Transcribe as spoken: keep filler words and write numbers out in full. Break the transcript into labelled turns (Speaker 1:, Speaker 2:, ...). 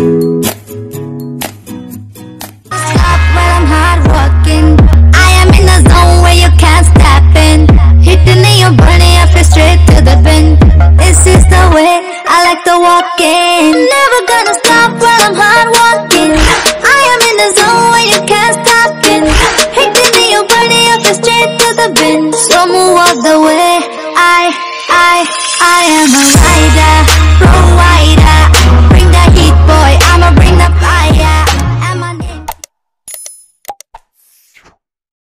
Speaker 1: Stop while I'm hard working. I am in the zone where you can't step in. Hitting and you're burning, I feel straight to the bin. This is the way I like to walk in. Never gonna stop while I'm hard working. I am in the zone where you can't stop in. Hitting and you're burning, I feel straight to the bin. So move out the way. I, I, I am a rider.